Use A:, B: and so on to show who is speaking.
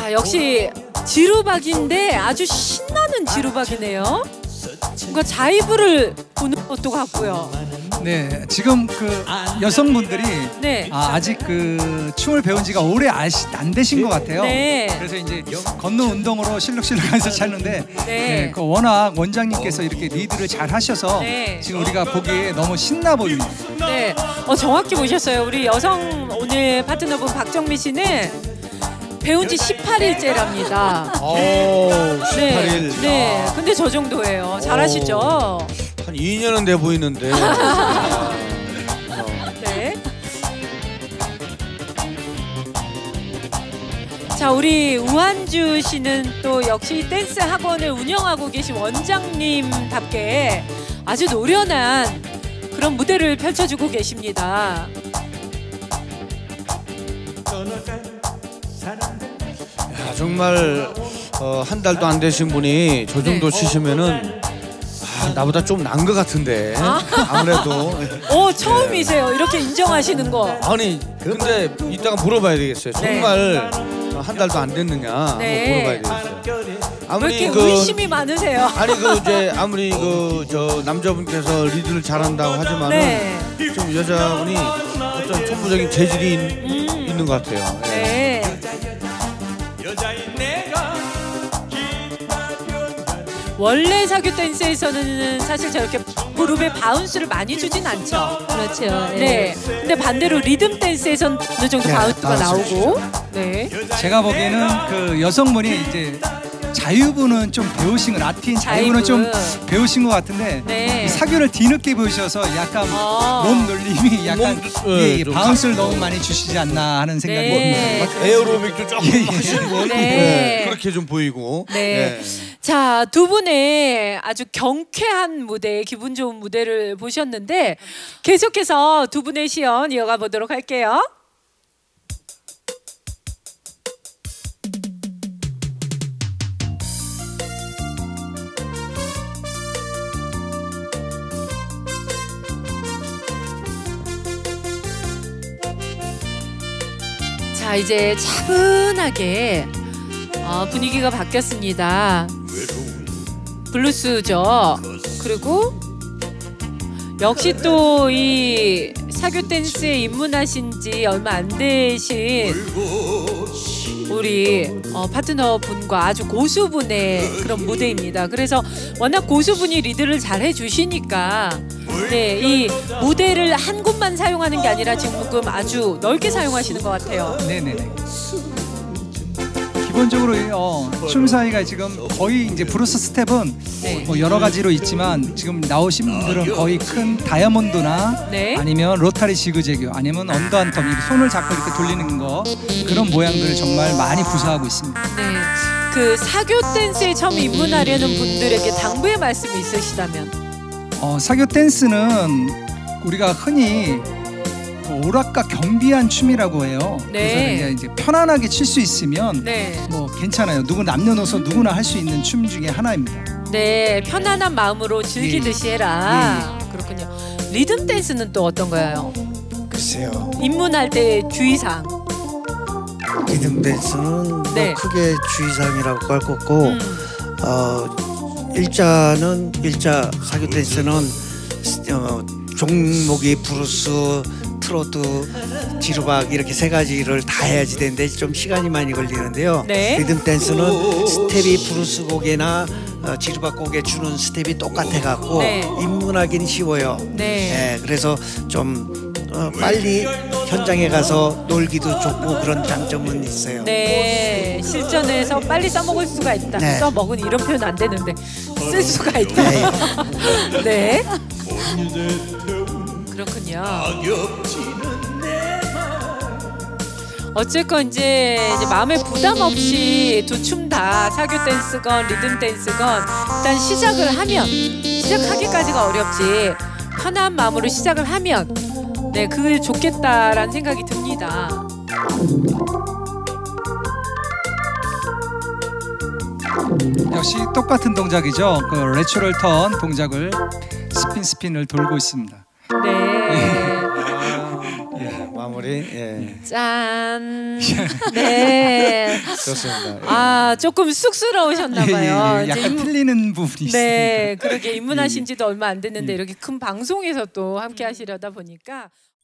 A: 자, 역시 지루박인데 아주 신나는 지루박이네요. 뭔가 자이브를 보는 것도 같고요.
B: 네, 지금 그 여성분들이
A: 네.
B: 아직 그 춤을 배운 지가 오래 안 되신 것 같아요.
A: 네.
B: 그래서 이제 걷는 운동으로 실룩실룩해서 찾는데
A: 네.
B: 그 워낙 원장님께서 이렇게 리드를 잘 하셔서
A: 네.
B: 지금 우리가 보기에 너무 신나 보입니다.
A: 네, 정확히 보셨어요. 우리 여성 오늘 파트너분 박정미 씨는 배운 지 18일째랍니다.
C: 오, 18일.
A: 네, 네. 근데 저 정도예요. 잘하시죠?
C: 한 2년은 돼 보이는데.
A: 네. 자, 우리 우한주 씨는 또 역시 댄스 학원을 운영하고 계신 원장님답게 아주 노련한 그런 무대를 펼쳐주고 계십니다.
C: 야, 정말 한 달도 안 되신 분이 저 정도 치시면은 나보다 좀 난 것 같은데. 아무래도.
A: 처음이세요. 이렇게 인정하시는 거.
C: 아니 근데 이따가 물어봐야 되겠어요. 정말 한 달도 안 됐느냐.
A: 네.
C: 물어봐야 되겠어요.
A: 왜 이렇게 의심이 많으세요?
C: 아니 이제 아무리 저 남자분께서 리드를 잘한다고 하지만은
A: 네.
C: 좀 여자분이 어떤 천부적인 재질이 있는 것 같아요.
A: 네. 원래 사교 댄스에서는 사실 저렇게 무릎에 바운스를 많이 주진 않죠.
D: 그렇죠.
A: 네. 근데 반대로 리듬 댄스에서는 어느 정도 바운스가 나오고. 네.
B: 제가 보기에는 그 여성분이 이제 자유부는 좀 배우신 거, 라틴 자유부는 좀 배우신 것 같은데
A: 네.
B: 이 사교를 뒤늦게 배우셔서 약간 몸 놀림이 약간 바운스를 너무 많이 주시지 않나 하는 생각이 듭니다.
C: 에어로빅도 조금 하시는 건 그렇게 좀 보이고.
A: 네. 자, 두 분의 아주 경쾌한 무대, 기분 좋은 무대를 보셨는데 계속해서 두 분의 시연 이어가 보도록 할게요. 자, 이제 차분하게 분위기가 바뀌었습니다. 블루스죠. 그리고 역시 또 이 사교 댄스에 입문하신 지 얼마 안 되신 우리 파트너 분과 아주 고수분의 그런 무대입니다. 그래서 워낙 고수분이 리드를 잘 해주시니까 네, 이 무대를 한 곳만 사용하는 게 아니라 지금 아주 넓게 사용하시는 것 같아요.
B: 네네네. 기본적으로 춤사위가 지금 거의 이제 브루스 스텝은 뭐 여러 가지로 있지만 지금 나오신 분들은 거의 큰 다이아몬드나 아니면 로타리 지그재그 아니면 언더한 텀 손을 잡고 이렇게 돌리는 거 그런 모양들을 정말 많이 구사하고 있습니다.
A: 네, 그 사교 댄스에 처음 입문하려는 분들에게 당부의 말씀이 있으시다면?
B: 사교 댄스는 우리가 흔히 오락가 경비한 춤이라고 해요. 그래서 이제 편안하게 칠 수 있으면 뭐 괜찮아요. 남녀노소 누구나 할 수 있는 춤 중에 하나입니다.
A: 네, 편안한 마음으로 즐기듯이 해라. 그렇군요. 리듬 댄스는 또 어떤가요?
E: 글쎄요.
A: 입문할 때 주의사항.
E: 리듬 댄스는 뭐 크게 주의사항이라고 할 것 없고 일자 사교 댄스는 종목이 브루스, 트로트, 지루박 이렇게 세 가지를 다 해야지 되는데 좀 시간이 많이 걸리는데요. 리듬 댄스는 스텝이 브루스 곡이나 지루박 곡에 주는 스텝이 똑같아 갖고 입문하기는 쉬워요. 그래서 좀 빨리 현장에 가서 놀기도 좋고 그런 장점은 있어요.
A: 네, 실전에서 빨리 써먹을 수가 있다. 써먹은 이런 표현 안 되는데 쓸 수가 있다. 네. 그렇군요. 어쨌건 이제 마음에 부담 없이 두 춤 다 사교 댄스건 리듬 댄스건 일단 시작하기까지가 어렵지 편한 마음으로 시작을 하면 그게 좋겠다라는 생각이 듭니다.
B: 역시 똑같은 동작이죠. 그 내추럴 턴 동작을 스핀을 돌고 있습니다.
A: 네.
C: 마무리. 자리. 예.
A: 짠. 네.
C: 좋습니다.
A: 아 조금 쑥스러우셨나봐요.
B: 예, 약간 틀리는 부분이 있습니다.
A: 네, 그러게 입문하신지도 얼마 안 됐는데 이렇게 큰 방송에서 또 함께 하시려다 보니까.